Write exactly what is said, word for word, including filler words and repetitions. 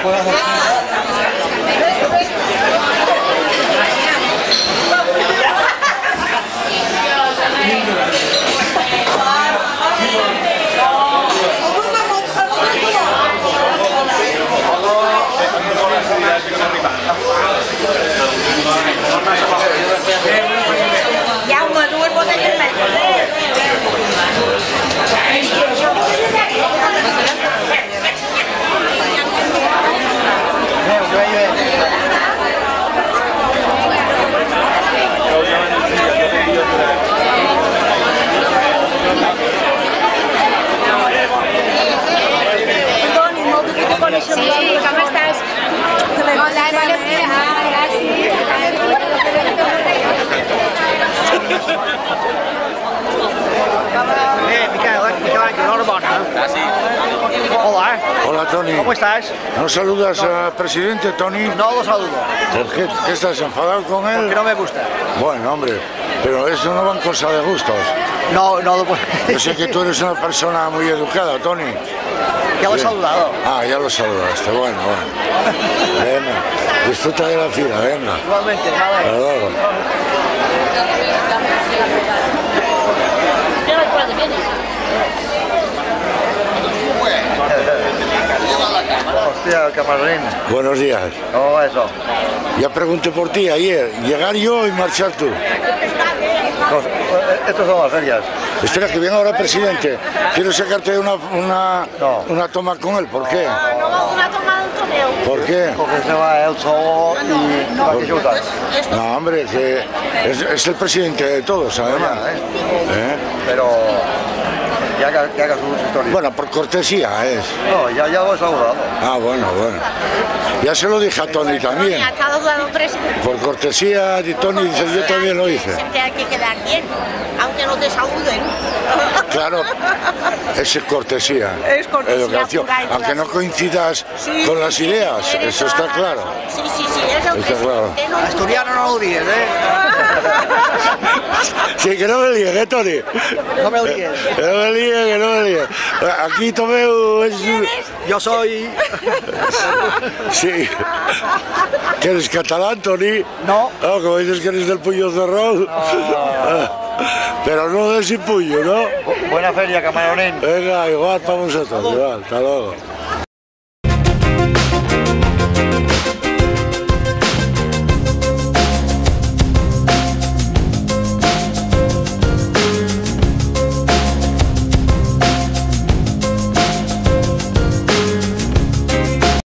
Sí, ¿cómo estás? Hola, hola, sí. Eh, Miquel, Miquel, que enhorabona. Hola. Hola, Toni. ¿Cómo estás? ¿No saludas al presidente, Toni? No lo saludo. ¿Por qué? ¿Qué estás enfadado con él? Porque no me gusta. Bueno, hombre, pero eso no van cosas de gustos. No, no lo puedo. Yo sé que tú eres una persona muy educada, Toni. Ya lo he saludado. Ah, ya lo saludaste, bueno, bueno. Venga, disfruta de la fila, venga. Igualmente, vale. Hasta luego. Hostia, camaronín. Buenos días. ¿Cómo va eso? Ya pregunté por ti ayer, llegar yo y marchar tú. Estos son las ferias. Espera, que venga ahora el presidente. Quiero sacarte una, una, No. una toma con él. ¿Por qué? No vamos a tomar un toneo. ¿Por qué? Porque se va él solo y no hay que ayudar. No, hombre, que es, es el presidente de todos, además. ¿Eh? Pero que haga, que haga sus historias. Bueno, por cortesía es. No, ya, ya lo he saludado. Ah, bueno, bueno. Ya se lo dije a Toni también. Ha estado dando presidente. Por cortesía de Toni, dice, yo también lo hice. Siempre hay que quedar bien, aunque no te saluden. Claro, es cortesía. Es cortesía Educación. pura y dura. Aunque no coincidas Sí, con las sí, ideas, tienes eso toda está la claro. razón. Sí, sí, sí, eso Está que claro. que no- Asturiano no lo digas, ¿eh? Sí, que no me líes, ¿eh, Toni? No me lo digas. Que no me líes, que no me líes. Aquí Tomeu es... Yo soy... Sí. ¿Que eres catalán, Toni? No. Ah, como dices que eres del puño cerrado. Pero no de sin puño, ¿no? Buena feria, camaronín. Venga, igual para vosotros, igual, hasta luego.